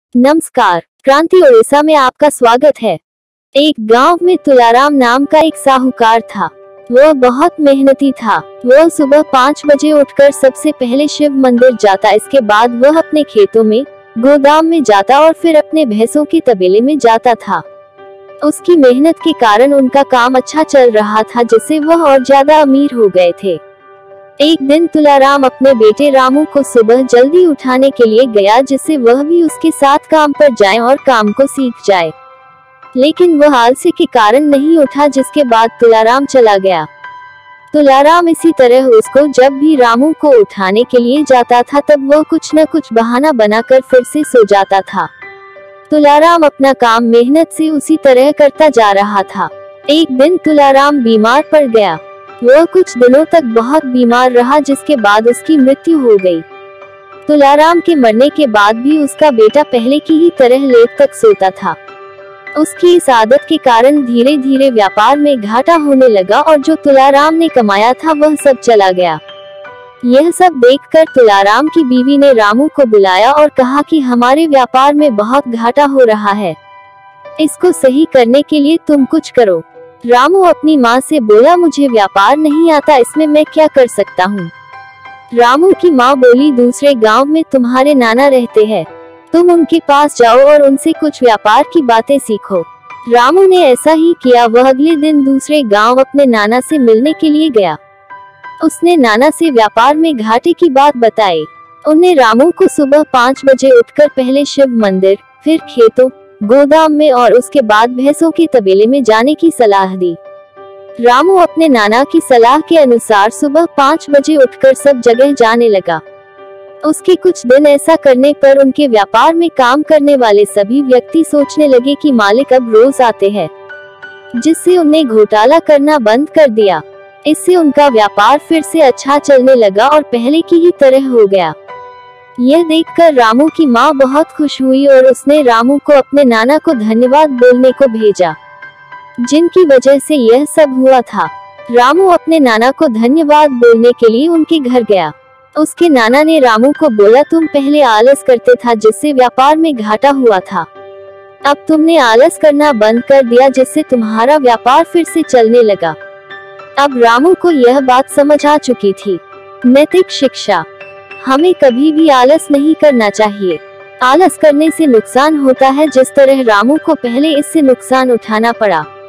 नमस्कार, क्रांति ओडिशा में आपका स्वागत है। एक गांव में तुलाराम नाम का एक साहूकार था। वह बहुत मेहनती था। वह सुबह 5 बजे उठकर सबसे पहले शिव मंदिर जाता, इसके बाद वह अपने खेतों में, गोदाम में जाता और फिर अपने भैंसों के तबेले में जाता था। उसकी मेहनत के कारण उनका काम अच्छा चल रहा था, जिससे वह और ज्यादा अमीर हो गए थे। एक दिन तुलाराम अपने बेटे रामू को सुबह जल्दी उठाने के लिए गया, जिससे वह भी उसके साथ काम पर जाए और काम को सीख जाए। लेकिन वह आलस्य के कारण नहीं उठा, जिसके बाद तुलाराम चला गया। तुलाराम इसी तरह उसको जब भी रामू को उठाने के लिए जाता था, तब वह कुछ न कुछ बहाना बनाकर फिर से सो जाता था। तुलाराम अपना काम मेहनत से उसी तरह करता जा रहा था। एक दिन तुलाराम बीमार पड़ गया। वह कुछ दिनों तक बहुत बीमार रहा, जिसके बाद उसकी मृत्यु हो गई। तुलाराम के मरने के बाद भी उसका बेटा पहले की ही तरह लेट तक सोता था। उसकी इस आदत के कारण धीरे धीरे व्यापार में घाटा होने लगा और जो तुलाराम ने कमाया था वह सब चला गया। यह सब देखकर तुलाराम की बीवी ने रामू को बुलाया और कहा कि हमारे व्यापार में बहुत घाटा हो रहा है, इसको सही करने के लिए तुम कुछ करो। रामू अपनी माँ से बोला, मुझे व्यापार नहीं आता, इसमें मैं क्या कर सकता हूँ। रामू की माँ बोली, दूसरे गांव में तुम्हारे नाना रहते हैं, तुम उनके पास जाओ और उनसे कुछ व्यापार की बातें सीखो। रामू ने ऐसा ही किया। वह अगले दिन दूसरे गांव अपने नाना से मिलने के लिए गया। उसने नाना से व्यापार में घाटे की बात बताई। उन्हें रामू को सुबह 5 बजे उठकर पहले शिव मंदिर, फिर खेतों, गोदाम में और उसके बाद भैंसों के तबेले में जाने की सलाह दी। रामू अपने नाना की सलाह के अनुसार सुबह 5 बजे उठकर सब जगह जाने लगा। उसके कुछ दिन ऐसा करने पर उनके व्यापार में काम करने वाले सभी व्यक्ति सोचने लगे कि मालिक अब रोज आते हैं, जिससे उन्हें घोटाला करना बंद कर दिया। इससे उनका व्यापार फिर से अच्छा चलने लगा और पहले की ही तरह हो गया। यह देखकर रामू की माँ बहुत खुश हुई और उसने रामू को अपने नाना को धन्यवाद बोलने को भेजा, जिनकी वजह से यह सब हुआ था। रामू अपने नाना को धन्यवाद बोलने के लिए उनके घर गया। उसके नाना ने रामू को बोला, तुम पहले आलस करते था, जिससे व्यापार में घाटा हुआ था। अब तुमने आलस करना बंद कर दिया, जिससे तुम्हारा व्यापार फिर से चलने लगा। अब रामू को यह बात समझ आ चुकी थी। नैतिक शिक्षा, हमें कभी भी आलस नहीं करना चाहिए। आलस करने से नुकसान होता है, जिस तरह रामू को पहले इससे नुकसान उठाना पड़ा।